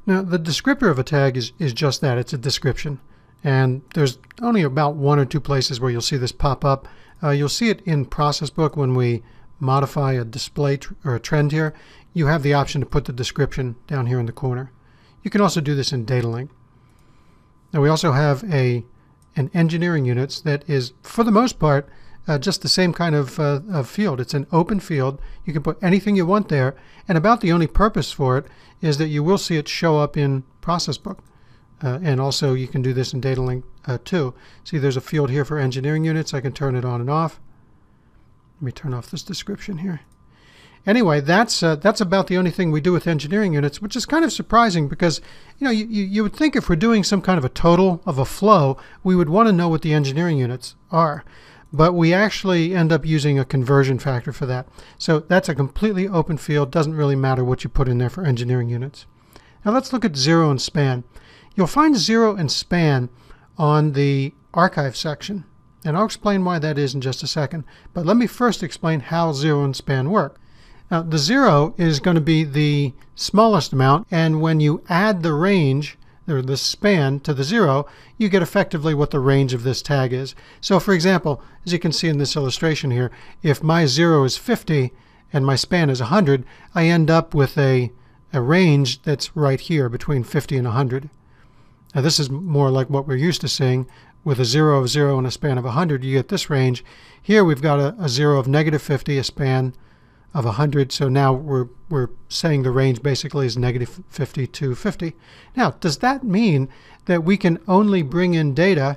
Now, the descriptor of a tag is just that. It's a description. And there's only about one or two places where you'll see this pop up. You'll see it in Processbook when we modify a display or a trend here. You have the option to put the description down here in the corner. You can also do this in DataLink. Now, we also have an engineering units that is, for the most part, just the same kind of field. It's an open field. You can put anything you want there, and about the only purpose for it is that you will see it show up in Processbook. And also you can do this in DataLink too. See, there's a field here for engineering units. I can turn it on and off. Let me turn off this description here. Anyway, that's about the only thing we do with engineering units, which is kind of surprising because you would think if we're doing some kind of a total of a flow, we would want to know what the engineering units are. But we actually end up using a conversion factor for that. So that's a completely open field. Doesn't really matter what you put in there for engineering units. Now let's look at 0 and span. You'll find 0 and span on the archive section. And I'll explain why that is in just a second. But let me first explain how 0 and span work. Now the 0 is going to be the smallest amount, and when you add the range, or the span, to the 0, you get effectively what the range of this tag is. So for example, as you can see in this illustration here, if my 0 is 50 and my span is 100, I end up with a range that's right here between 50 and 100. Now this is more like what we're used to seeing. With a 0 of 0 and a span of 100, you get this range. Here we've got a 0 of -50, a span of 100. So now we're saying the range basically is -50 to 50. Now, does that mean that we can only bring in data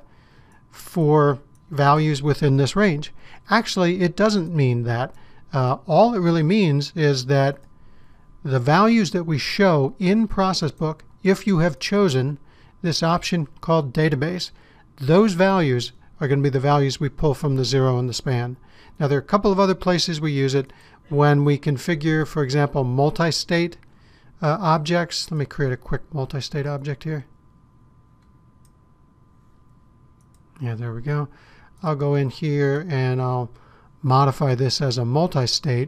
for values within this range? Actually, it doesn't mean that. All it really means is that the values that we show in Processbook, if you have chosen this option called database, those values are going to be the values we pull from the 0 and the span. Now, there are a couple of other places we use it. When we configure, for example, multi-state objects. Let me create a quick multi-state object here. Yeah, there we go. I'll go in here and I'll modify this as a multi-state.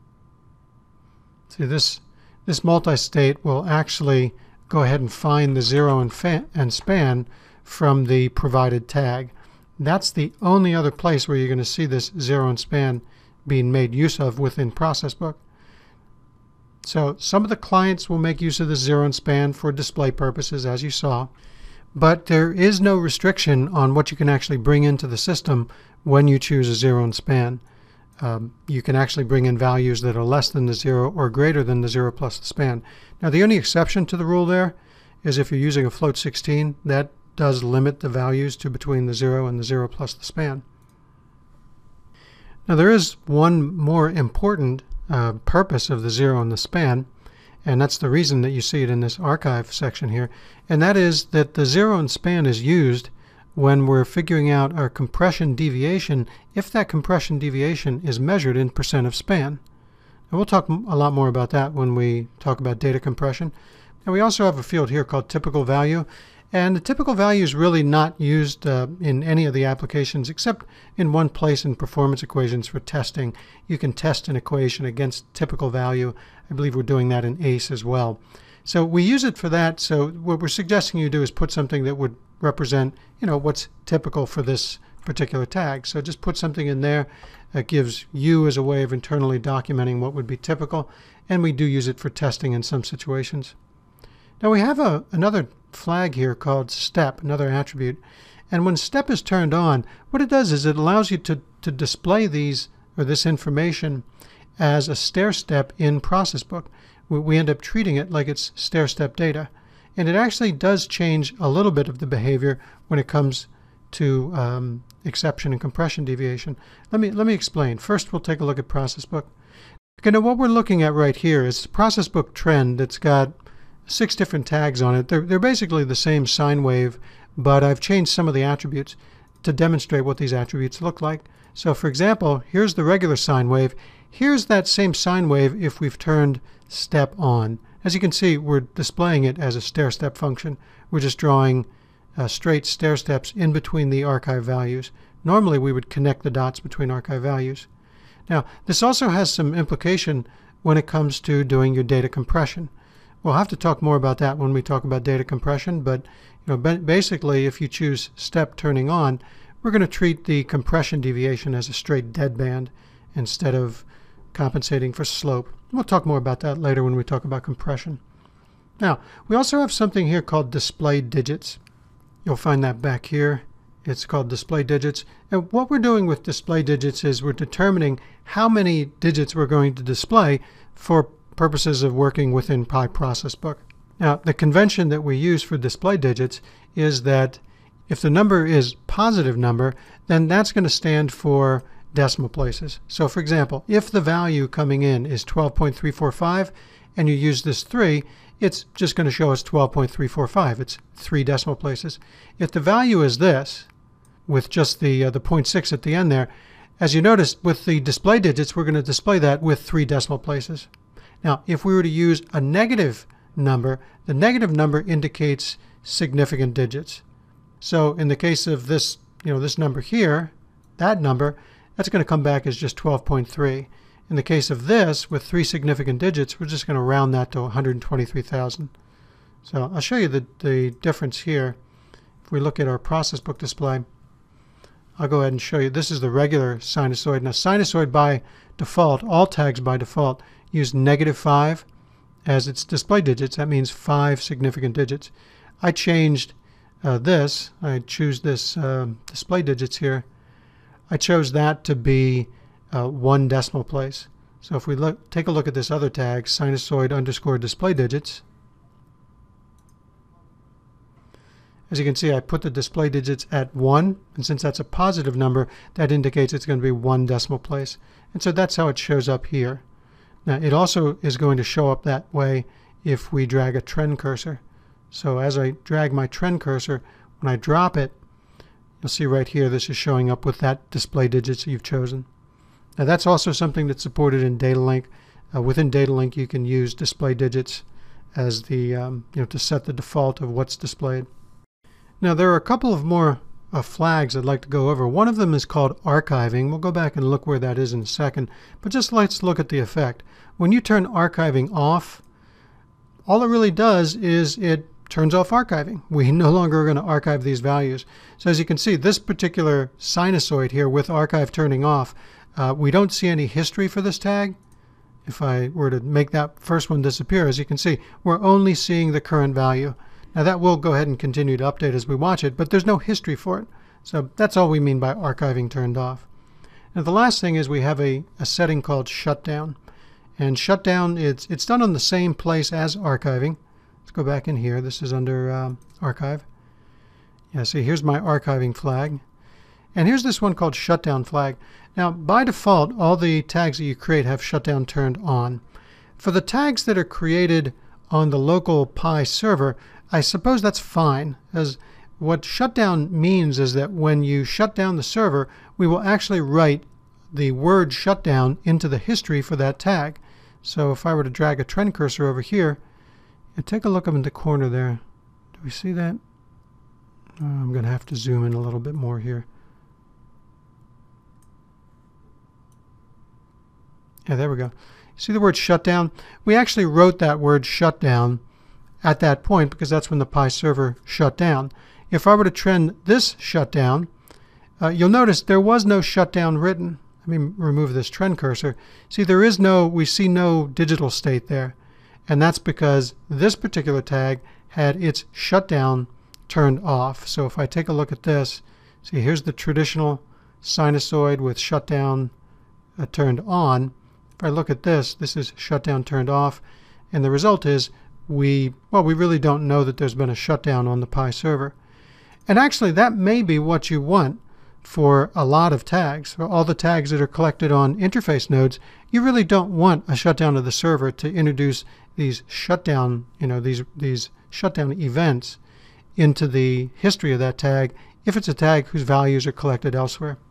See, this multi-state will actually go ahead and find the 0 and span from the provided tag. That's the only other place where you're going to see this 0 and span being made use of within Processbook. So some of the clients will make use of the 0 and span for display purposes, as you saw, but there is no restriction on what you can actually bring into the system when you choose a 0 and span. You can actually bring in values that are less than the 0 or greater than the 0 plus the span. Now the only exception to the rule there is if you're using a float 16, that does limit the values to between the 0 and the 0 plus the span. Now there is one more important purpose of the 0 and the span, and that's the reason that you see it in this archive section here, and that is that the 0 and span is used when we're figuring out our compression deviation if that compression deviation is measured in % of span. And we'll talk a lot more about that when we talk about data compression. And we also have a field here called typical value. And the typical value is really not used in any of the applications except in one place in performance equations for testing. You can test an equation against typical value. I believe we're doing that in ACE as well. So we use it for that. So what we're suggesting you do is put something that would represent, what's typical for this particular tag. So just put something in there that gives you as a way of internally documenting what would be typical. And we do use it for testing in some situations. Now we have another flag here called step, another attribute, and when step is turned on, what it does is it allows you to display this information as a stair step in Processbook. We end up treating it like it's stair step data, and it actually does change a little bit of the behavior when it comes to exception and compression deviation. Let me explain. First, we'll take a look at Processbook. Okay, now what we're looking at right here is Processbook Trend that's got 6 different tags on it. They're basically the same sine wave, but I've changed some of the attributes to demonstrate what these attributes look like. So for example, here's the regular sine wave. Here's that same sine wave if we've turned step on. As you can see, we're displaying it as a stair step function. We're just drawing straight stair steps in between the archive values. Normally we would connect the dots between archive values. Now this also has some implication when it comes to doing your data compression. We'll have to talk more about that when we talk about data compression, but basically if you choose step turning on, we're going to treat the compression deviation as a straight deadband instead of compensating for slope. We'll talk more about that later when we talk about compression. Now, we also have something here called display digits. You'll find that back here. It's called display digits. And what we're doing with display digits is we're determining how many digits we're going to display for purposes of working within Processbook. Now, the convention that we use for display digits is that if the number is positive number, then that's going to stand for decimal places. So for example, if the value coming in is 12.345 and you use this 3, it's just going to show us 12.345. It's 3 decimal places. If the value is this, with just the 0.6 at the end there, as you notice with the display digits, we're going to display that with 3 decimal places. Now, if we were to use a negative number, the negative number indicates significant digits. So in the case of this, this number here, that number, that's going to come back as just 12.3. In the case of this, with 3 significant digits, we're just going to round that to 123,000. So I'll show you the difference here. If we look at our Processbook display, I'll go ahead and show you. This is the regular sinusoid. Now, sinusoid by default, all tags by default, use -5 as its display digits. That means 5 significant digits. I changed this. I choose this display digits here. I chose that to be 1 decimal place. So if we take a look at this other tag, sinusoid underscore display digits, as you can see, I put the display digits at 1, and since that's a positive number, that indicates it's going to be 1 decimal place. And so that's how it shows up here. Now, it also is going to show up that way if we drag a trend cursor. So as I drag my trend cursor, when I drop it, you'll see right here this is showing up with that display digits that you've chosen. Now that's also something that's supported in DataLink. Within DataLink you can use display digits as the to set the default of what's displayed. Now there are a couple of more flags I'd like to go over. One of them is called archiving. We'll go back and look where that is in a second, but just let's look at the effect. When you turn archiving off, all it really does is it turns off archiving. We no longer are going to archive these values. So as you can see, this particular sinusoid here with archive turning off, we don't see any history for this tag. If I were to make that first one disappear, as you can see, we're only seeing the current value. Now that will go ahead and continue to update as we watch it, but there's no history for it. So that's all we mean by archiving turned off. And the last thing is we have a setting called shutdown. And shutdown, it's done on the same place as archiving. Let's go back in here. This is under archive. Yeah, see, here's my archiving flag. And here's this one called shutdown flag. Now, by default, all the tags that you create have shutdown turned on. For the tags that are created on the local Pi server, I suppose that's fine, as what shutdown means is that when you shut down the server, we will actually write the word shutdown into the history for that tag. So if I were to drag a trend cursor over here, and take a look up in the corner there, do we see that? I'm going to have to zoom in a little bit more here. Yeah, there we go. See the word shutdown? We actually wrote that word shutdown at that point because that's when the Pi server shut down. If I were to trend this shutdown, you'll notice there was no shutdown written. Let me remove this trend cursor. See, we see no digital state there. And that's because this particular tag had its shutdown turned off. So if I take a look at this, see, here's the traditional sinusoid with shutdown turned on. If I look at this, this is shutdown turned off. And the result is we really don't know that there's been a shutdown on the Pi server. And actually, that may be what you want for a lot of tags. For all the tags that are collected on interface nodes, you really don't want a shutdown of the server to introduce these shutdown, these shutdown events into the history of that tag if it's a tag whose values are collected elsewhere.